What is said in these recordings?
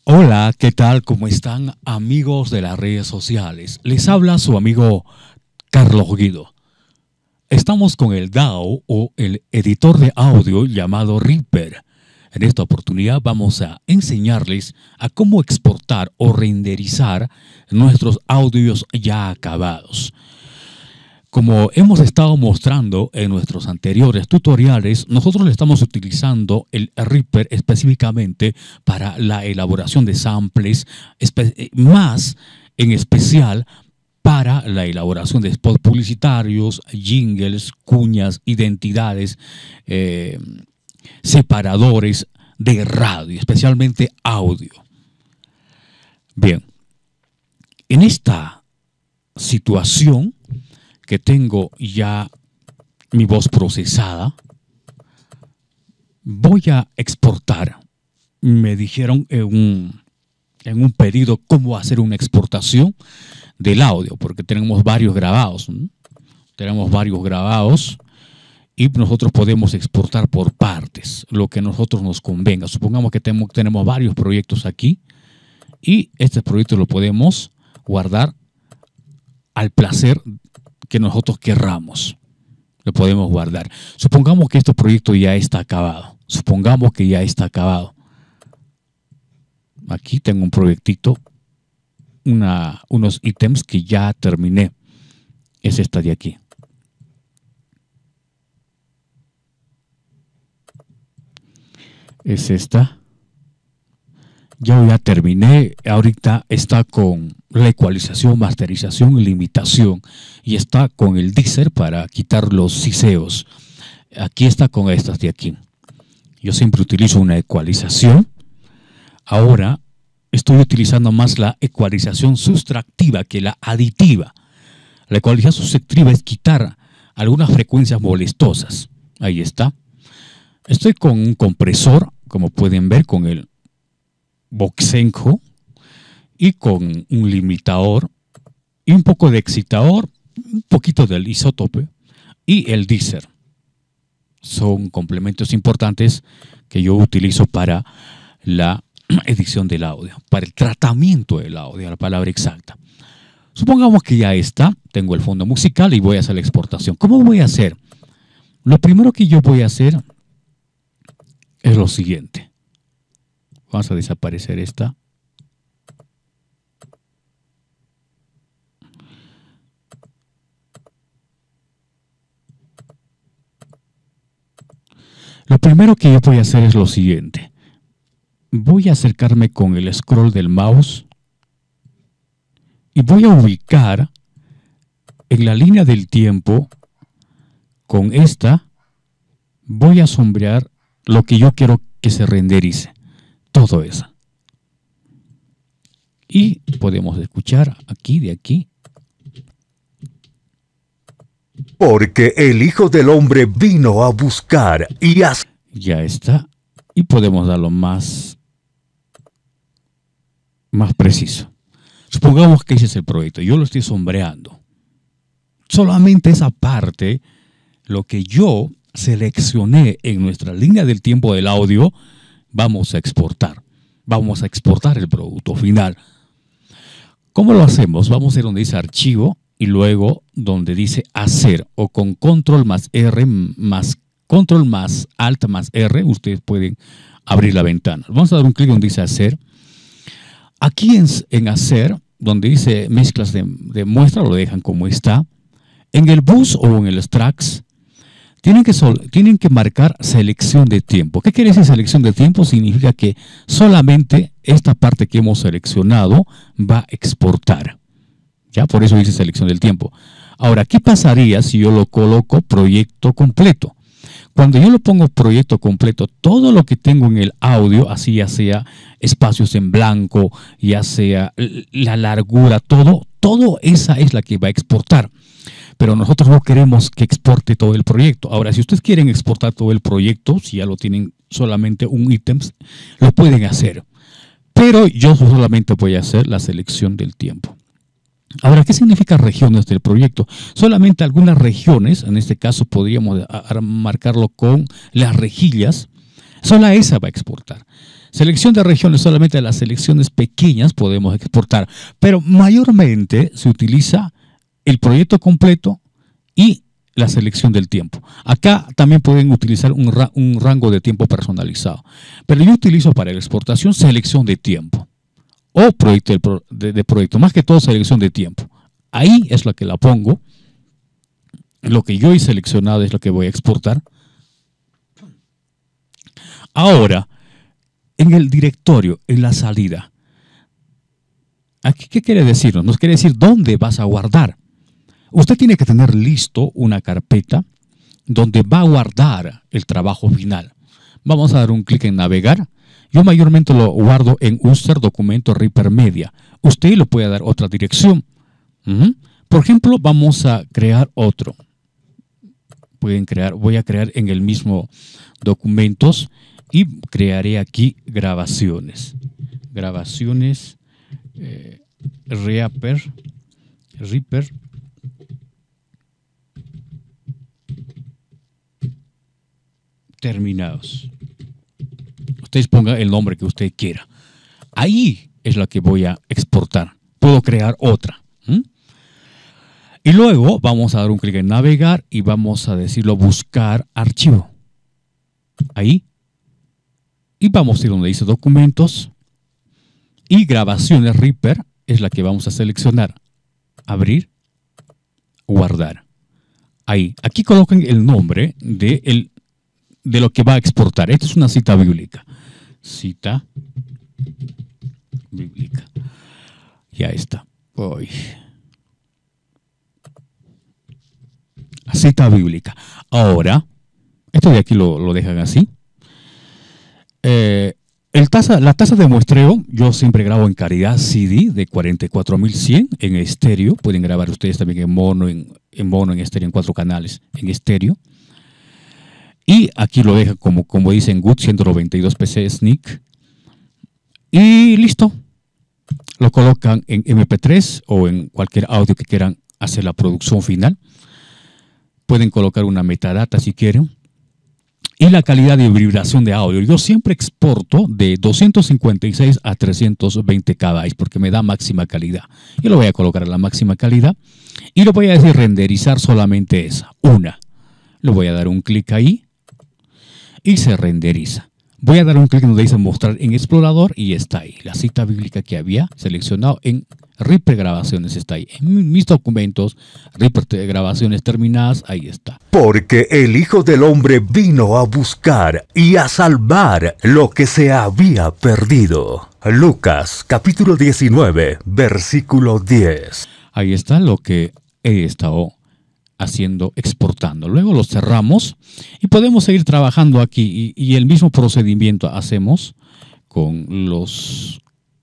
Hola, ¿qué tal? ¿Cómo están, amigos de las redes sociales? Les habla su amigo Carlos Guido. Estamos con el DAW o el editor de audio llamado Reaper. En esta oportunidad vamos a enseñarles a cómo exportar o renderizar nuestros audios ya acabados. Como hemos estado mostrando en nuestros anteriores tutoriales, nosotros le estamos utilizando el Reaper específicamente para la elaboración de samples, más en especial para la elaboración de spots publicitarios, jingles, cuñas, identidades, separadores de radio, especialmente audio. Bien, en esta situación que tengo ya mi voz procesada, voy a exportar. Me dijeron en un pedido cómo hacer una exportación del audio, porque tenemos varios grabados, ¿no? Tenemos varios grabados y nosotros podemos exportar por partes, lo que a nosotros nos convenga. Supongamos que tenemos varios proyectos aquí y este proyecto lo podemos guardar al placer que nosotros querramos. Lo podemos guardar. Supongamos que este proyecto ya está acabado. Supongamos que ya está acabado. Aquí tengo un proyectito, unos ítems que ya terminé. Es esta de aquí. Es esta. Ya terminé. Ahorita está con la ecualización, masterización y limitación. Y está con el deezer para quitar los siseos. Aquí está con estas de aquí. Yo siempre utilizo una ecualización. Ahora estoy utilizando más la ecualización sustractiva que la aditiva. La ecualización sustractiva es quitar algunas frecuencias molestosas. Ahí está. Estoy con un compresor, como pueden ver, con el Voxenco y con un limitador y un poco de excitador, un poquito del isótope y el deezer. Son complementos importantes que yo utilizo para la edición del audio, para el tratamiento del audio, la palabra exacta. Supongamos que ya está, tengo el fondo musical y voy a hacer la exportación. ¿Cómo voy a hacer? Lo primero que yo voy a hacer es lo siguiente. Vamos a desaparecer esta. Lo primero que yo voy a hacer es lo siguiente. Voy a acercarme con el scroll del mouse y voy a ubicar en la línea del tiempo con esta. Voy a sombrear lo que yo quiero que se renderice. Todo eso. Y podemos escuchar aquí, de aquí. Porque el Hijo del Hombre vino a buscar y a... Ya está. Y podemos darlo más preciso. Supongamos que ese es el proyecto. Yo lo estoy sombreando. Solamente esa parte, lo que yo seleccioné en nuestra línea del tiempo del audio, vamos a exportar. Vamos a exportar el producto final. ¿Cómo lo hacemos? Vamos a ir donde dice archivo y luego donde dice hacer o con control más R más control más alt más R. Ustedes pueden abrir la ventana. Vamos a dar un clic donde dice hacer. Aquí en hacer, donde dice mezclas de muestra, lo dejan como está. En el bus o en el tracks, tienen que marcar selección de tiempo. ¿Qué quiere decir selección de tiempo? Significa que solamente esta parte que hemos seleccionado va a exportar. ¿Ya? Por eso dice selección del tiempo. Ahora, ¿qué pasaría si yo lo coloco proyecto completo? Cuando yo lo pongo proyecto completo, todo lo que tengo en el audio, así ya sea espacios en blanco, ya sea la largura, todo esa es la que va a exportar. Pero nosotros no queremos que exporte todo el proyecto. Ahora, si ustedes quieren exportar todo el proyecto, si ya lo tienen solamente un ítem, lo pueden hacer. Pero yo solamente voy a hacer la selección del tiempo. Ahora, ¿qué significa regiones del proyecto? Solamente algunas regiones, en este caso podríamos marcarlo con las rejillas, solo esa va a exportar. Selección de regiones, solamente las selecciones pequeñas podemos exportar, pero mayormente se utiliza el proyecto completo y la selección del tiempo. Acá también pueden utilizar un rango de tiempo personalizado, pero yo utilizo para la exportación selección de tiempo o proyecto de proyecto, más que todo selección de tiempo. Ahí es la que la pongo. Lo que yo he seleccionado es lo que voy a exportar. Ahora, en el directorio, en la salida, ¿aquí qué quiere decirnos? Nos quiere decir dónde vas a guardar. Usted tiene que tener listo una carpeta donde va a guardar el trabajo final. Vamos a dar un clic en navegar. Yo mayormente lo guardo en User Documento Reaper Media. Usted le puede dar otra dirección. Por ejemplo, vamos a crear otro. Voy a crear en el mismo documentos y crearé aquí grabaciones. Grabaciones Reaper terminados. Ustedes pongan el nombre que usted quiera. Ahí es la que voy a exportar. Puedo crear otra. Y luego vamos a dar un clic en navegar y vamos a decirlo buscar archivo. Ahí. Y vamos a ir donde dice documentos. Y grabaciones Reaper es la que vamos a seleccionar. Abrir. Guardar. Ahí. Aquí coloquen el nombre de lo que va a exportar. Esta es una cita bíblica. Cita bíblica. Ya está. Cita bíblica. Ahora, esto de aquí lo dejan así. La tasa de muestreo, yo siempre grabo en calidad CD de 44100 en estéreo. Pueden grabar ustedes también en mono, en estéreo, en 4 canales en estéreo. Y aquí lo dejan como dicen GUT 192 PC SNIC. Y listo. Lo colocan en MP3 o en cualquier audio que quieran hacer la producción final. Pueden colocar una metadata si quieren. Y la calidad de vibración de audio. Yo siempre exporto de 256 a 320 KB porque me da máxima calidad. Yo lo voy a colocar a la máxima calidad. Y le voy a decir renderizar solamente esa. Le voy a dar un clic ahí. Y se renderiza. Voy a dar un clic donde dice mostrar en explorador y está ahí. La cita bíblica que había seleccionado en Reaper Grabaciones está ahí. En mis documentos, Reaper Grabaciones terminadas, ahí está. Porque el Hijo del Hombre vino a buscar y a salvar lo que se había perdido. Lucas, capítulo 19, versículo 10. Ahí está lo que he estado haciendo, exportando. Luego lo cerramos y podemos seguir trabajando aquí y el mismo procedimiento hacemos con los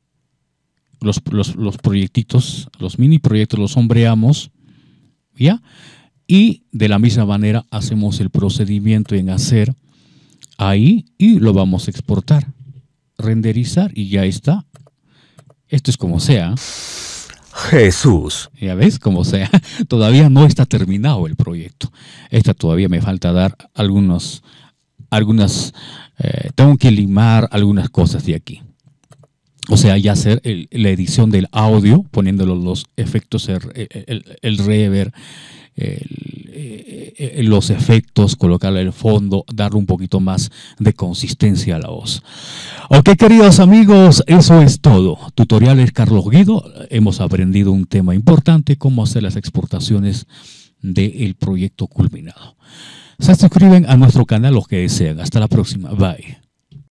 proyectitos, los mini proyectos, los sombreamos, ¿ya? Y de la misma manera hacemos el procedimiento en hacer ahí y lo vamos a exportar, renderizar y ya está. Esto es como sea. Jesús. Ya ves, como sea, todavía no está terminado el proyecto. Todavía me falta dar tengo que limar algunas cosas de aquí. O sea, ya hacer la edición del audio, poniéndolo los efectos, el reverb, los efectos, colocarle el fondo, darle un poquito más de consistencia a la voz. Ok, queridos amigos, eso es todo. Tutoriales Carlos Guido. Hemos aprendido un tema importante, cómo hacer las exportaciones del proyecto culminado. Se suscriben a nuestro canal los que desean. Hasta la próxima. Bye.